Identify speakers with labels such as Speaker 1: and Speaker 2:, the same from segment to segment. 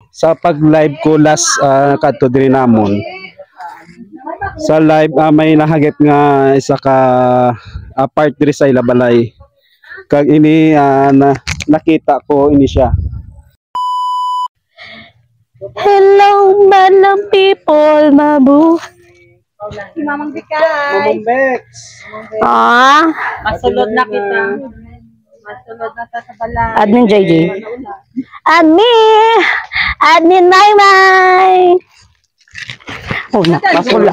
Speaker 1: sa pag-live ko last kadto diri namon. Sa live may nahagip nga isa ka part diri sa Ilabalay. Kag ini nakita ko ini siya.
Speaker 2: Hello, madlang people, mabu.
Speaker 3: Si Mamang Bikay.
Speaker 1: Mamang Bex.
Speaker 3: Masulod na kita. Masulod na ta sa balay.
Speaker 2: Admin JJ. Admin Maymay. Oh, nakapula.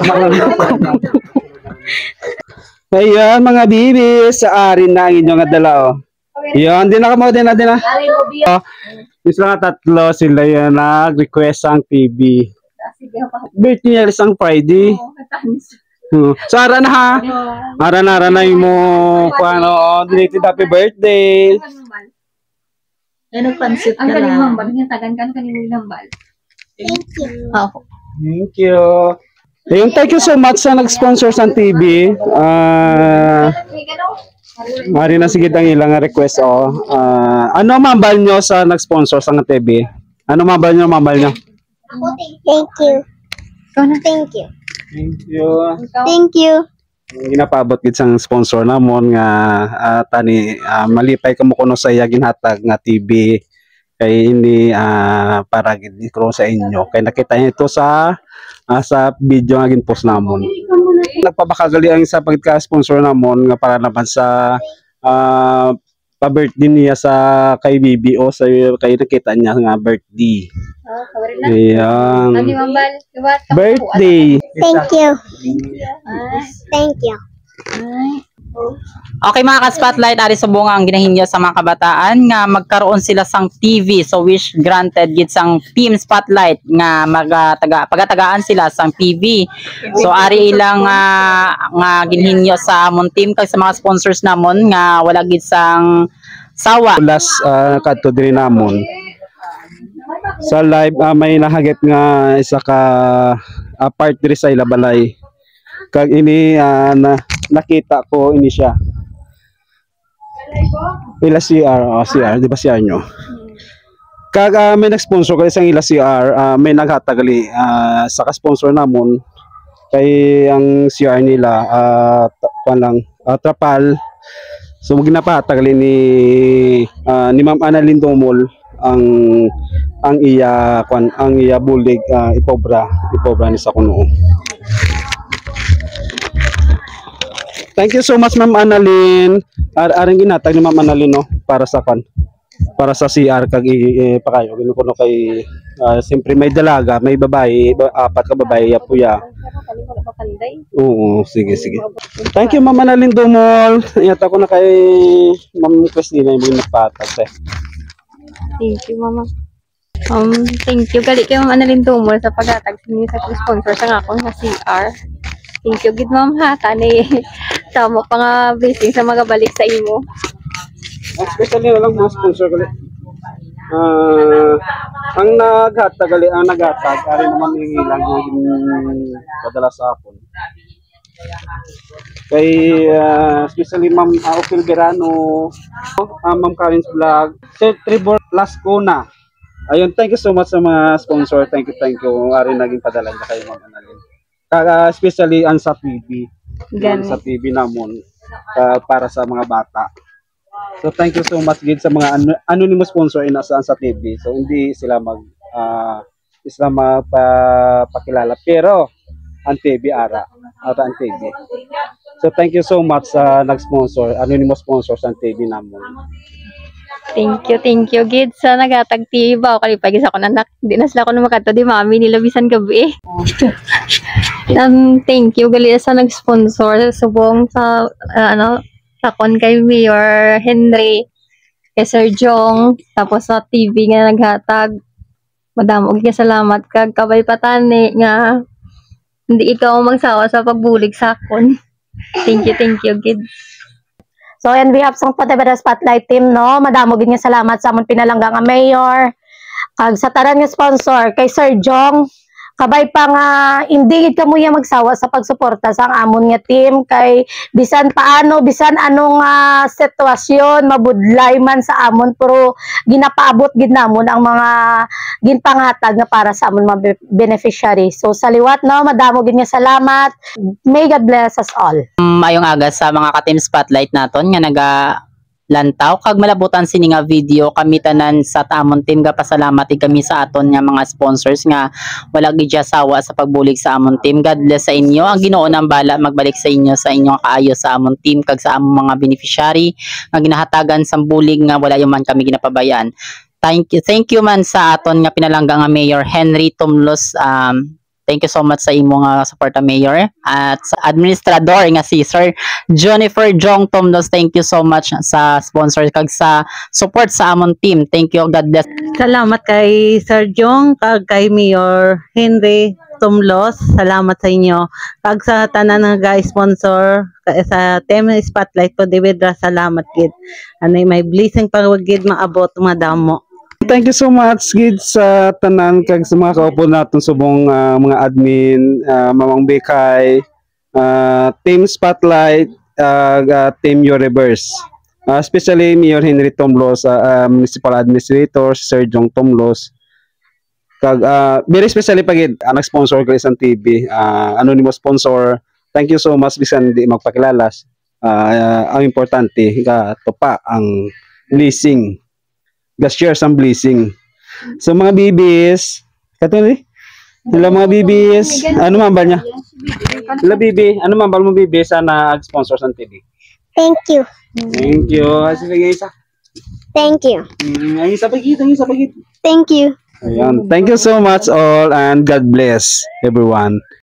Speaker 1: Ayan mga bibis, sa arin na ang inyong adala oh. Yan, din na kamo din na. Isa nga tatlo sila yan nag-request ang TV. Birthday niya isang Friday. So ara na ha. Ara na mo kuano deleted happy birthday.
Speaker 3: Ano pansit ka lang? Ang kalimang tagan kan kanilang bal.
Speaker 2: Thank you.
Speaker 1: Thank you. Ayun, thank you so much sa nag-sponsor sa TV. Mari na sige ang ilang request oh. Ano mabal nyo sa nag-sponsor sa TV? Ano mabal nyo?
Speaker 2: Thank you. Thank you.
Speaker 1: Thank you.
Speaker 2: Thank you.
Speaker 1: Ginapabot gid sang sponsor namon nga tani malipay kamo kuno sa iya ginhatag nga TV kay ini para gid ko sa inyo kay nakita niyo ito sa video nga gin-post namon. Nagpabakagali ang isa pagka-sponsor namon nga para naman sa pa-birthday niya sa kay BBO sa kay nakita niya nga birthday. Ayan. Birthday.
Speaker 2: Thank you. Thank you.
Speaker 4: Okay mga ka-spotlight, ari subong ang ginahinyo sa mga kabataan nga magkaroon sila sang TV. So wish granted gid sang team spotlight nga pagatagaan sila sang TV. So ari ilang nga ginhinyo sa amon team kag sa mga sponsors namon nga wala gid sang sawa.
Speaker 1: Last kadto diri namon. Sa live may nahagip nga isa ka part diri sa Ilabalay. Kag ini nakita ko ini siya. Ila CR, di ba CR nyo? Kag may nag-sponsor kay isang ila CR, may naghatagali sa ka-sponsor namon kay ang CR nila Trapal. So ginapahatagali ni Ma'am Annalyn Domol ang iya bulig ipobra ni sa kuno. Thank you so much Ma'am Annalyn. Aring ginatag ni Ma'am Annalyn no para sa CR kag pakayo ginukuno kay siyempre may dalaga, may babae, apat ka babae puya. Oo, sige. Thank you Ma'am Annalyn Domol. Iyat ako na kay Ma'am Christina yung nagpatag.
Speaker 2: Thank you, Mama. Thank you. Gali kay Ma'am Annalyn Domol sa paghatag sa sponsor sa akong nga CR. Thank you, gid Ma'am ha. Tani tamo pa nga blessing sa mga balik sa imo.
Speaker 1: Especially lang mga sponsor gali. Ang naghatag ari naman ilang padala sa akon. Kay especially Ma'am Ophel Verano, Ma'am Karen's Vlog, Sir Trevor Lascona. Ayun, thank you so much sa mga sponsor. Thank you. Ari naging padala na kayo Ma'am Annalyn. Especially ang sa TV. Sa TV namon para sa mga bata. So thank you so much gid sa mga anonymous sponsor inasaan sa TV. So hindi sila magpakilala pero ang TV ang TV. So thank you so much sa nag-sponsor, anonymous sponsors ang TV namon.
Speaker 2: Thank you gid sa nagatag tiba o kalipag isa ko nanak. Di na sila ko makadto di mami nilabisan gabi. Thank you gali sa nag-sponsor subong sa sakon kay Mayor Henry, kay Sir Jong, tapos sa TV nga naghatag. Madamo gid salamat kag kabay patani nga hindi ikaw magsawa sa pagbulig sakon. Thank you gid. So on behalf sa Patibera Spotlight team no, madamo gid nga salamat sa amon pinalangga nga mayor kag sa tanan nga sponsor kay Sir Jong,
Speaker 5: kabay pa nga hindi gid kamo ya magsawa sa pagsuporta sa amon nga team kay bisan paano bisan anong sitwasyon mabudlay man sa amon pero ginapaabot gid namon ang mga ginpanghatag nga para sa amon mga beneficiary. So sa liwat no, madamo gid nga salamat. May God bless us all.
Speaker 4: Mayong aga sa mga ka-team spotlight naton nga naga lantaw kag malabutan sini nga video kami tanan sa tamon team ga pasalamat kami sa aton nga mga sponsors nga wala gid sawa sa pagbulig sa amon team. God bless sa inyo. Ang Ginoo nang bala magbalik sa inyo sa inyong kaayo sa amon team kag sa among mga beneficiary nga ginahatagan sa bulig nga wala man kami ginapabayaan. Thank you man sa aton nga pinalangga nga Mayor Henry Tumlos. Thank you so much sa imo nga suporta Mayor at sa administrador nga si Sir Jennifer Jong Tumlos. Thank you so much sa sponsor kag sa support sa amon team. Thank you. God bless.
Speaker 6: Salamat kay Sir Jong kag kay Mayor Henry Tumlos. Salamat sa inyo. Kag sa tanan nga sponsor sa Team Spotlight ko David salamat gid. Anay may blessing pagwagid maabot madamo.
Speaker 1: Thank you so much gid sa tanan kag sa mga kaupo naton subong mga admin, Mamang Bekay, Team Spotlight, Team Your Reverse. Especially Mayor Henry Tumlos, Municipal Administrator Sir Jong Tumlos. Kag very especially pagid ang sponsor ko isang TV, anonymous sponsor. Thank you so much bisan di magpakilalas. Ang importante ka tupa ang leasing. Share some blessing. So mga bibis, katuli. Hello mga bibis. Ano man ba niya? Hello bibi, ano man ba mo bibi sana sponsor sa TV?
Speaker 7: Thank you.
Speaker 1: Thank you. Sige isa.
Speaker 7: Thank you.
Speaker 1: Ang isa pagit.
Speaker 7: Thank you.
Speaker 1: Ayan. Thank you so much all and God bless everyone.